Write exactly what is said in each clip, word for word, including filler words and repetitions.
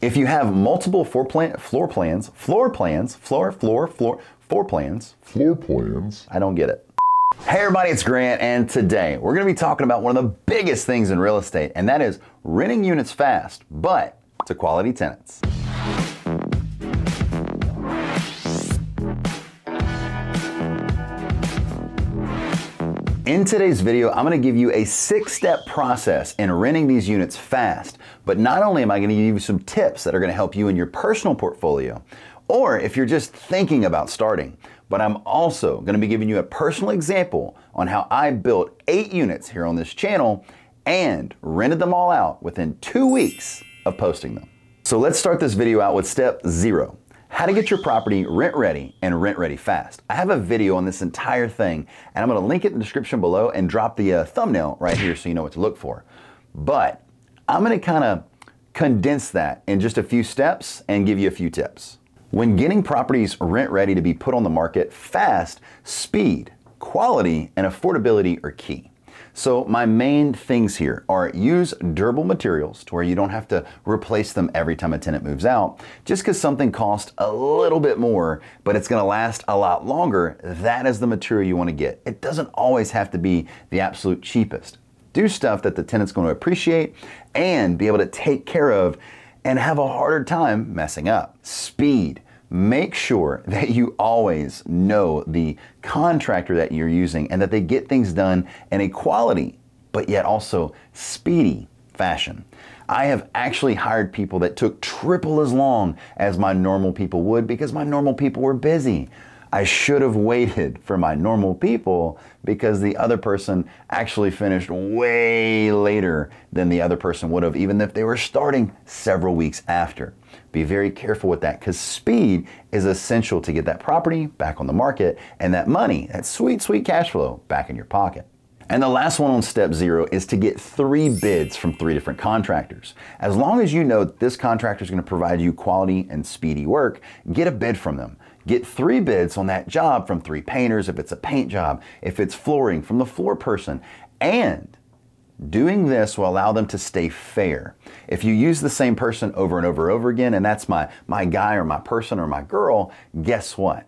If you have multiple floor, plan, floor plans, floor plans, floor, floor, floor, floor plans, Floor plans. I don't get it. Hey everybody, it's Grant, and today we're going to be talking about one of the biggest things in real estate, and that is renting units fast, but to quality tenants. In today's video, I'm going to give you a six-step process in renting these units fast, but not only am I going to give you some tips that are going to help you in your personal portfolio, or if you're just thinking about starting, but I'm also going to be giving you a personal example on how I built eight units here on this channel and rented them all out within two weeks of posting them. So let's start this video out with step zero. How to get your property rent ready and rent ready fast. I have a video on this entire thing, and I'm going to link it in the description below and drop the uh, thumbnail right here so you know what to look for. But I'm going to kind of condense that in just a few steps and give you a few tips. When getting properties rent ready to be put on the market fast, speed, quality, and affordability are key. So my main things here are use durable materials to where you don't have to replace them every time a tenant moves out. Just because something costs a little bit more, but it's going to last a lot longer, that is the material you want to get. It doesn't always have to be the absolute cheapest. Do stuff that the tenant's going to appreciate and be able to take care of and have a harder time messing up. Speed. Make sure that you always know the contractor that you're using and that they get things done in a quality, but yet also speedy fashion. I have actually hired people that took triple as long as my normal people would because my normal people were busy. I should have waited for my normal people because the other person actually finished way later than the other person would have, even if they were starting several weeks after. Be very careful with that because speed is essential to get that property back on the market and that money, that sweet, sweet cash flow back in your pocket. And the last one on step zero is to get three bids from three different contractors. As long as you know that this contractor is going to provide you quality and speedy work, get a bid from them. Get three bids on that job from three painters if it's a paint job, if it's flooring from the floor person, and doing this will allow them to stay fair. If you use the same person over and over and over again, and that's my, my guy or my person or my girl, guess what?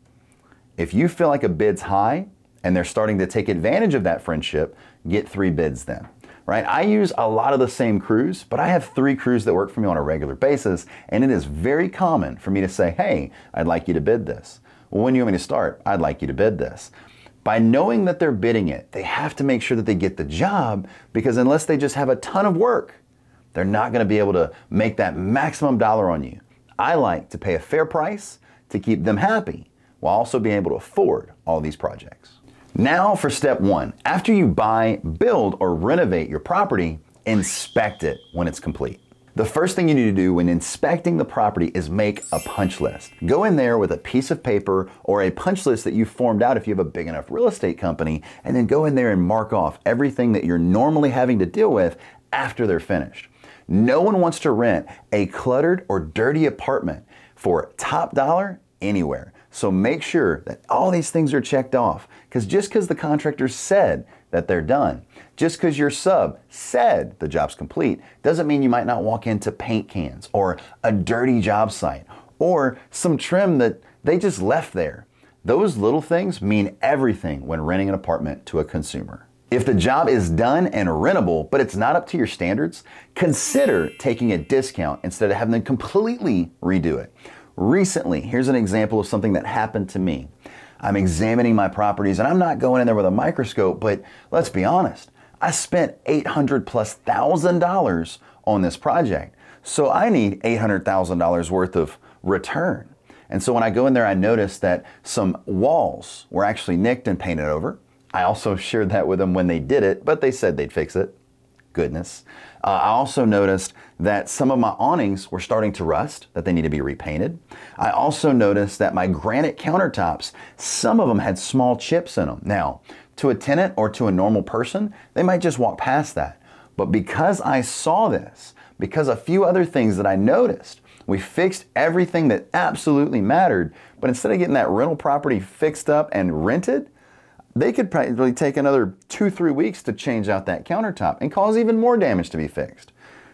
If you feel like a bid's high and they're starting to take advantage of that friendship, get three bids then. Right? I use a lot of the same crews, but I have three crews that work for me on a regular basis, and it is very common for me to say, hey, I'd like you to bid this. Well, when do you want me to start? I'd like you to bid this. By knowing that they're bidding it, they have to make sure that they get the job, because unless they just have a ton of work, they're not going to be able to make that maximum dollar on you. I like to pay a fair price to keep them happy, while also being able to afford all these projects. Now for step one. After you buy, build, or renovate your property, inspect it when it's complete. The first thing you need to do when inspecting the property is make a punch list. Go in there with a piece of paper or a punch list that you formed out if you have a big enough real estate company, and then go in there and mark off everything that you're normally having to deal with after they're finished. No one wants to rent a cluttered or dirty apartment for top dollar anywhere. So make sure that all these things are checked off, because just because the contractor said that they're done, just because your sub said the job's complete, doesn't mean you might not walk into paint cans or a dirty job site or some trim that they just left there. Those little things mean everything when renting an apartment to a consumer. If the job is done and rentable, but it's not up to your standards, consider taking a discount instead of having them completely redo it. Recently, here's an example of something that happened to me. I'm examining my properties and I'm not going in there with a microscope, but let's be honest, I spent eight hundred plus thousand dollars on this project. So I need eight hundred thousand dollars worth of return. And so when I go in there, I noticed that some walls were actually nicked and painted over. I also shared that with them when they did it, but they said they'd fix it. Goodness. Uh, I also noticed that some of my awnings were starting to rust, that they need to be repainted. I also noticed that my granite countertops, some of them had small chips in them. Now, to a tenant or to a normal person, they might just walk past that. But because I saw this, because a few other things that I noticed, we fixed everything that absolutely mattered, but instead of getting that rental property fixed up and rented, they could probably take another two, three weeks to change out that countertop and cause even more damage to be fixed.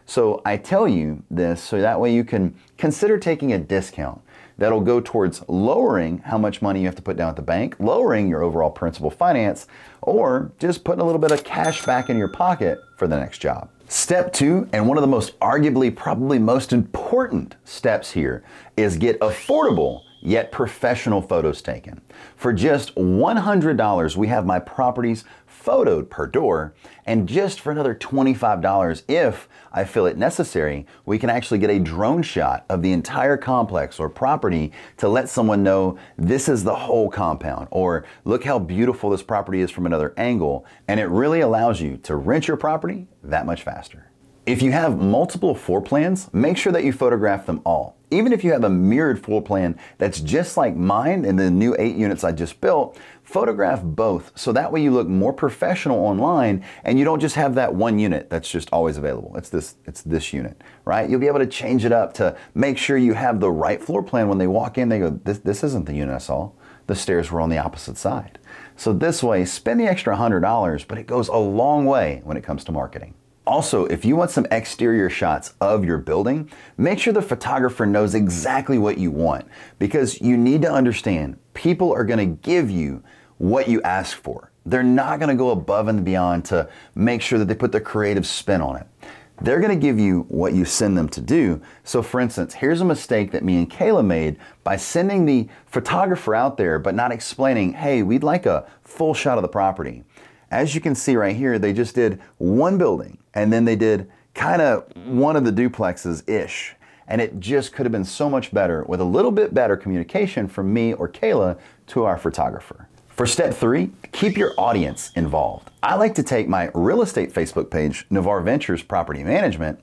So I tell you this so that way you can consider taking a discount that'll go towards lowering how much money you have to put down at the bank, lowering your overall principal finance, or just putting a little bit of cash back in your pocket for the next job. Step two, and one of the most arguably probably most important steps here, is get affordable yet professional photos taken. For just one hundred dollars, we have my properties photoed per door, and just for another twenty-five dollars, if I feel it necessary, we can actually get a drone shot of the entire complex or property to let someone know this is the whole compound, or look how beautiful this property is from another angle, and it really allows you to rent your property that much faster. If you have multiple floor plans, make sure that you photograph them all. Even if you have a mirrored floor plan that's just like mine in the new eight units I just built, photograph both so that way you look more professional online and you don't just have that one unit that's just always available. It's this, it's this unit, right? You'll be able to change it up to make sure you have the right floor plan. When they walk in, they go, this, this isn't the unit I saw. The stairs were on the opposite side. So this way, spend the extra one hundred dollars, but it goes a long way when it comes to marketing. Also, if you want some exterior shots of your building, make sure the photographer knows exactly what you want, because you need to understand people are going to give you what you ask for. They're not going to go above and beyond to make sure that they put the creative spin on it. They're going to give you what you send them to do. So for instance, here's a mistake that me and Kayla made by sending the photographer out there but not explaining, hey, we'd like a full shot of the property. As you can see right here, they just did one building and then they did kind of one of the duplexes-ish. And it just could have been so much better with a little bit better communication from me or Kayla to our photographer. For step three, keep your audience involved. I like to take my real estate Facebook page, Navarre Ventures Property Management,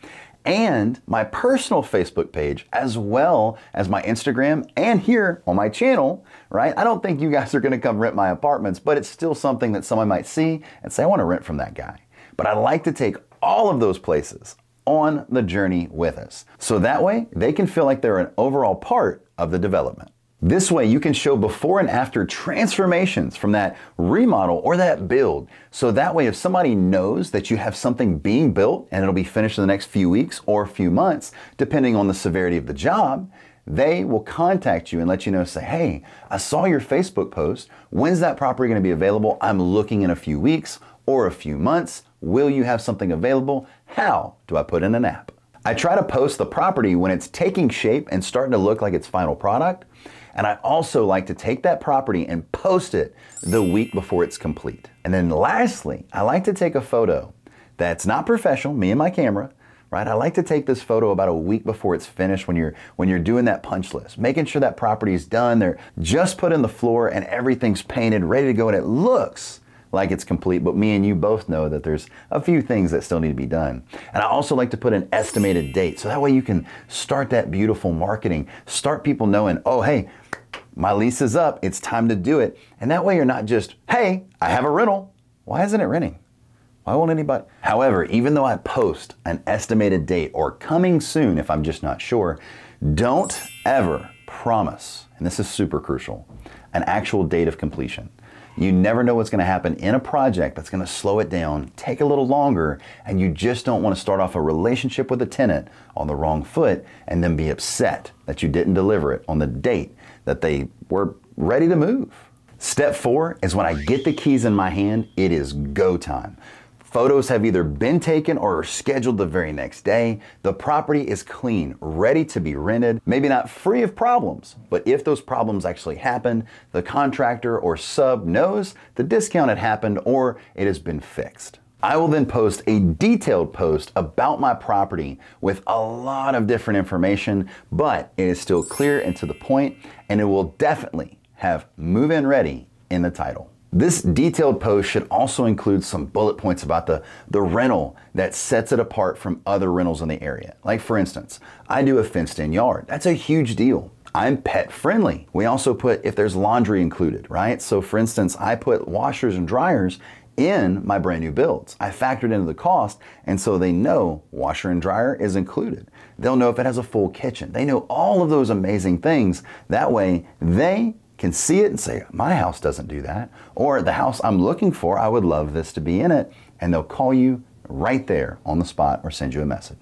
and my personal Facebook page, as well as my Instagram and here on my channel, right? I don't think you guys are gonna come rent my apartments, but it's still something that someone might see and say, I wanna rent from that guy. But I like to take all of those places on the journey with us. So that way they can feel like they're an overall part of the development. This way you can show before and after transformations from that remodel or that build. So that way if somebody knows that you have something being built and it'll be finished in the next few weeks or a few months, depending on the severity of the job, they will contact you and let you know, say, hey, I saw your Facebook post. When's that property going to be available? I'm looking in a few weeks or a few months. Will you have something available? How do I put in an app? I try to post the property when it's taking shape and starting to look like its final product. And I also like to take that property and post it the week before it's complete. And then lastly, I like to take a photo that's not professional, me and my camera, right? I like to take this photo about a week before it's finished when you're when you're doing that punch list, making sure that property is done, they're just put in the floor and everything's painted, ready to go, and it looks like it's complete, but me and you both know that there's a few things that still need to be done. And I also like to put an estimated date, so that way you can start that beautiful marketing, start people knowing, oh, hey, my lease is up, it's time to do it. And that way you're not just, hey, I have a rental. Why isn't it renting? Why won't anybody? However, even though I post an estimated date or coming soon if I'm just not sure, don't ever promise, and this is super crucial, an actual date of completion. You never know what's going to happen in a project that's going to slow it down, take a little longer, and you just don't want to start off a relationship with a tenant on the wrong foot and then be upset that you didn't deliver it on the date that they were ready to move. Step four is when I get the keys in my hand, it is go time. Photos have either been taken or are scheduled the very next day. The property is clean, ready to be rented, maybe not free of problems, but if those problems actually happen, the contractor or sub knows the discount had happened or it has been fixed. I will then post a detailed post about my property with a lot of different information, but it is still clear and to the point, and it will definitely have move-in ready in the title. This detailed post should also include some bullet points about the, the rental that sets it apart from other rentals in the area. Like for instance, I do a fenced-in yard. That's a huge deal. I'm pet friendly. We also put if there's laundry included, right? So for instance, I put washers and dryers in my brand new builds. I factored into the cost, and so they know washer and dryer is included. They'll know if it has a full kitchen. They know all of those amazing things. That way they can see it and say, my house doesn't do that. Or the house I'm looking for, I would love this to be in it. And they'll call you right there on the spot or send you a message.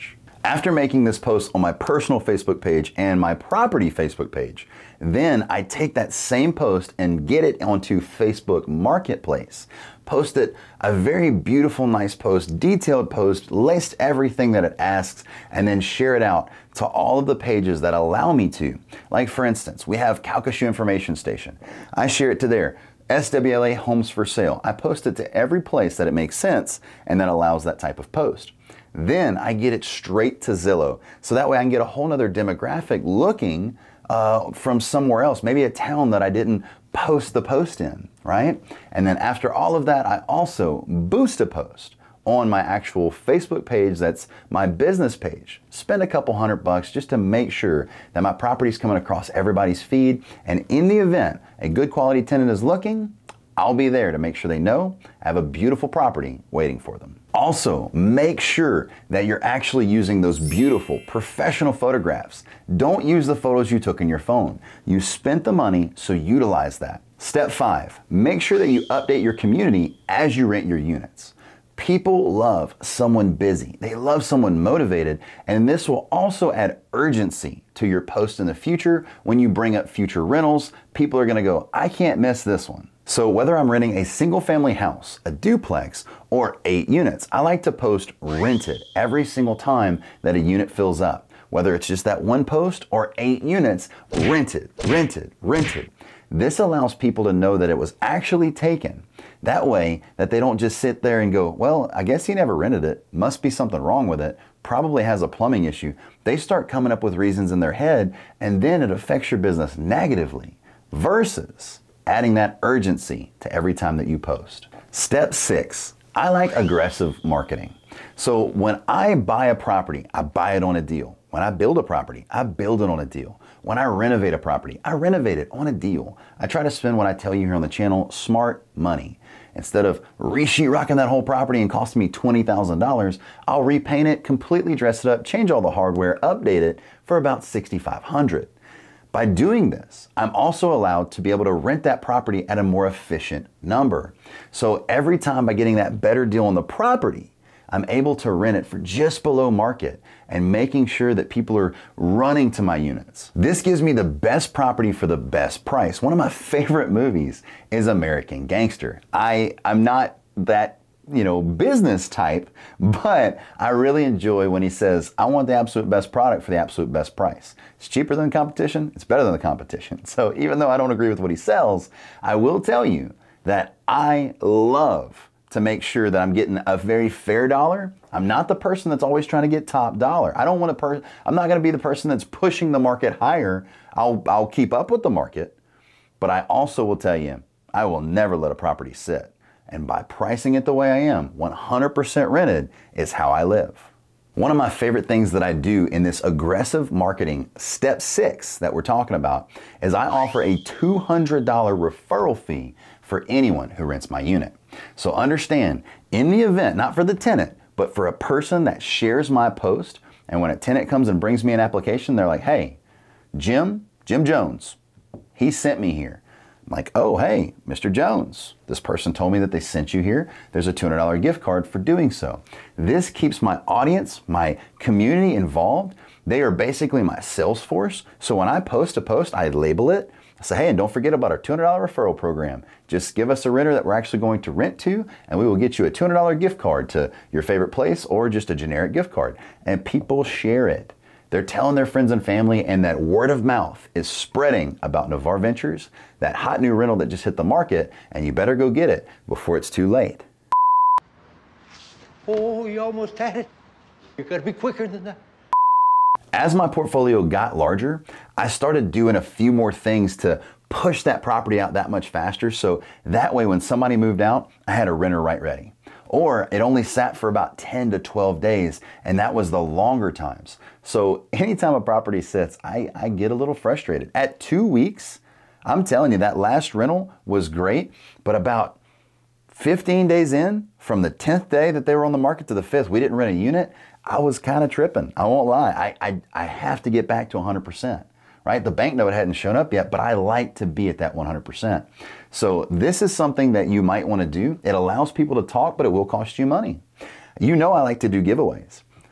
After making this post on my personal Facebook page and my property Facebook page, then I take that same post and get it onto Facebook Marketplace. Post it, a very beautiful, nice post, detailed post, list everything that it asks, and then share it out to all of the pages that allow me to. Like for instance, we have Calcasieu Information Station. I share it to there. S W L A Homes for Sale. I post it to every place that it makes sense and that allows that type of post. Then I get it straight to Zillow. So that way I can get a whole nother demographic looking uh, from somewhere else, maybe a town that I didn't post the post in, right? And then after all of that, I also boost a post on my actual Facebook page that's my business page. Spend a couple hundred bucks just to make sure that my property's coming across everybody's feed. And in the event a good quality tenant is looking, I'll be there to make sure they know I have a beautiful property waiting for them. Also, make sure that you're actually using those beautiful professional photographs. Don't use the photos you took in your phone. You spent the money, so utilize that. Step five, make sure that you update your community as you rent your units. People love someone busy. They love someone motivated, and this will also add urgency to your post in the future. When you bring up future rentals, people are gonna go, I can't miss this one. So whether I'm renting a single family house, a duplex, or eight units, I like to post rented every single time that a unit fills up. Whether it's just that one post or eight units, rented, rented, rented. This allows people to know that it was actually taken. That way that they don't just sit there and go, well, I guess he never rented it. Must be something wrong with it. Probably has a plumbing issue. They start coming up with reasons in their head, and then it affects your business negatively versus adding that urgency to every time that you post. Step six, I like aggressive marketing. So when I buy a property, I buy it on a deal. When I build a property, I build it on a deal. When I renovate a property, I renovate it on a deal. I try to spend what I tell you here on the channel, smart money. Instead of re-sheetrocking that whole property and costing me twenty thousand dollars, I'll repaint it, completely dress it up, change all the hardware, update it for about sixty-five hundred dollars. By doing this, I'm also allowed to be able to rent that property at a more efficient number. So every time by getting that better deal on the property, I'm able to rent it for just below market and making sure that people are running to my units. This gives me the best property for the best price. One of my favorite movies is American Gangster. I, I'm not that you know, business type, but I really enjoy when he says, I want the absolute best product for the absolute best price. It's cheaper than the competition, it's better than the competition. So even though I don't agree with what he sells, I will tell you that I love to make sure that I'm getting a very fair dollar. I'm not the person that's always trying to get top dollar. I don't want to, per I'm not going to be the person that's pushing the market higher. I'll, I'll keep up with the market, but I also will tell you, I will never let a property sit. And by pricing it the way I am, one hundred percent rented is how I live. One of my favorite things that I do in this aggressive marketing, step six that we're talking about, is I offer a two hundred dollar referral fee for anyone who rents my unit. So understand, in the event, not for the tenant, but for a person that shares my post, and when a tenant comes and brings me an application, they're like, hey, Jim, Jim Jones, he sent me here. I'm like, oh, hey, Mister Jones, this person told me that they sent you here. There's a two hundred dollar gift card for doing so. This keeps my audience, my community involved. They are basically my sales force. So when I post a post, I label it. I say, hey, and don't forget about our two hundred dollar referral program. Just give us a renter that we're actually going to rent to, and we will get you a two hundred dollar gift card to your favorite place or just a generic gift card. And people share it. They're telling their friends and family, and that word of mouth is spreading about Navarre Ventures, that hot new rental that just hit the market, and you better go get it before it's too late. Oh, you almost had it. You gotta be quicker than that. As my portfolio got larger, I started doing a few more things to push that property out that much faster, so that way when somebody moved out, I had a renter right ready. Or it only sat for about ten to twelve days, and that was the longer times. So anytime a property sits, I, I get a little frustrated. At two weeks, I'm telling you, that last rental was great, but about fifteen days in, from the tenth day that they were on the market to the fifth, we didn't rent a unit, I was kind of tripping. I won't lie. I, I, I have to get back to one hundred percent. Right? The bank note hadn't shown up yet, but I like to be at that one hundred percent. So this is something that you might want to do. It allows people to talk, but it will cost you money. You know I like to do giveaways.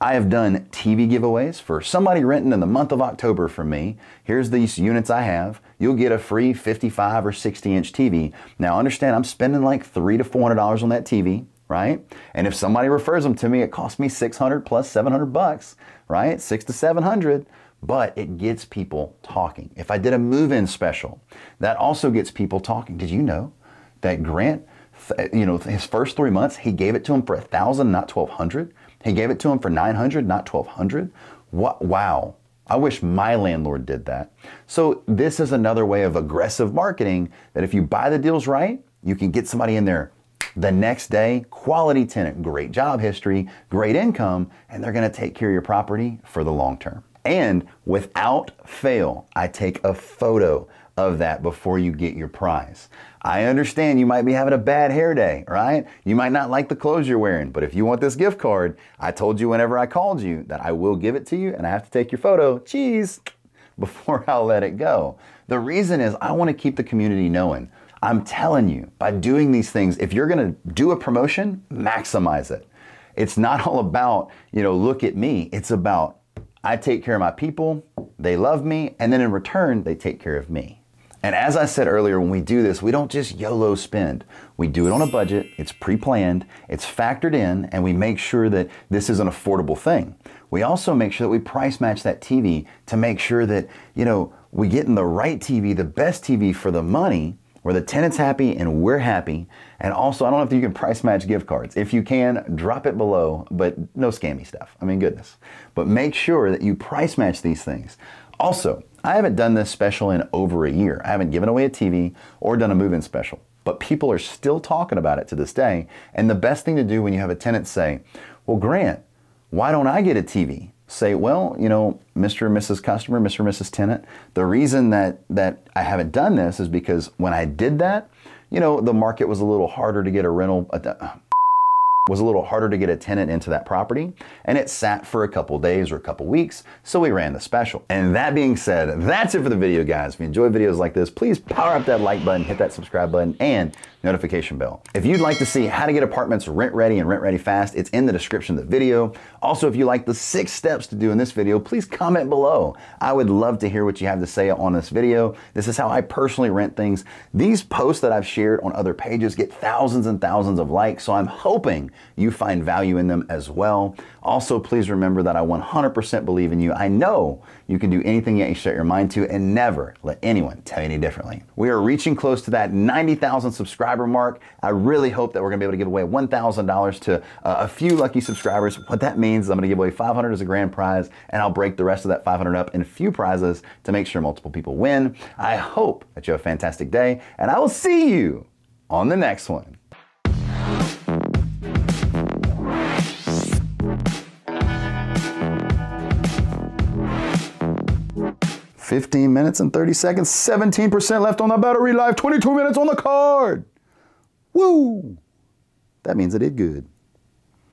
I have done T V giveaways for somebody renting in the month of October from me. Here's these units I have. You'll get a free fifty-five or sixty inch T V. Now understand, I'm spending like three to four hundred dollars on that T V, right? And if somebody refers them to me, it costs me six hundred plus seven hundred bucks, right? Six to seven hundred. But it gets people talking. If I did a move-in special, that also gets people talking. Did you know that Grant, you know, his first three months, he gave it to him for a thousand, not twelve hundred. He gave it to him for nine hundred, not twelve hundred. What? Wow. I wish my landlord did that. So this is another way of aggressive marketing that if you buy the deals right, you can get somebody in there the next day, quality tenant, great job history, great income, and they're going to take care of your property for the long term. And without fail, I take a photo of that before you get your prize. I understand you might be having a bad hair day, right? You might not like the clothes you're wearing, but if you want this gift card, I told you whenever I called you that I will give it to you and I have to take your photo, cheese, before I'll let it go. The reason is I want to keep the community knowing. I'm telling you, by doing these things, if you're going to do a promotion, maximize it. It's not all about, you know, look at me. It's about I take care of my people, they love me, and then in return, they take care of me. And as I said earlier, when we do this, we don't just YOLO spend. We do it on a budget, it's pre-planned, it's factored in, and we make sure that this is an affordable thing. We also make sure that we price match that T V to make sure that, you know, we get in the right T V, the best T V for the money, where the tenant's happy and we're happy. And also, I don't know if you can price match gift cards. If you can, drop it below, but no scammy stuff. I mean, goodness. But make sure that you price match these things. Also, I haven't done this special in over a year. I haven't given away a T V or done a move-in special, but people are still talking about it to this day. And the best thing to do when you have a tenant say, well, Grant, why don't I get a T V? Say, well, you know, Mister and Missus Customer, Mister and Missus Tenant, the reason that, that I haven't done this is because when I did that, you know, the market was a little harder to get a rental, uh, was a little harder to get a tenant into that property, and it sat for a couple days or a couple weeks, so we ran the special. And that being said, that's it for the video, guys. If you enjoy videos like this, please power up that like button, hit that subscribe button, and notification bell. If you'd like to see how to get apartments rent ready and rent ready fast, it's in the description of the video. Also, if you like the six steps to do in this video, please comment below. I would love to hear what you have to say on this video. This is how I personally rent things. These posts that I've shared on other pages get thousands and thousands of likes, so I'm hoping you find value in them as well. Also, please remember that I one hundred percent believe in you. I know you can do anything that you set your mind to, and never let anyone tell you any differently. We are reaching close to that ninety thousand subscriber mark. I really hope that we're gonna be able to give away one thousand dollars to uh, a few lucky subscribers. What that means is I'm gonna give away five hundred dollars as a grand prize, and I'll break the rest of that five hundred dollars up in a few prizes to make sure multiple people win. I hope that you have a fantastic day, and I will see you on the next one. fifteen minutes and thirty seconds, seventeen percent left on the battery life, twenty-two minutes on the card. Woo! That means I did good.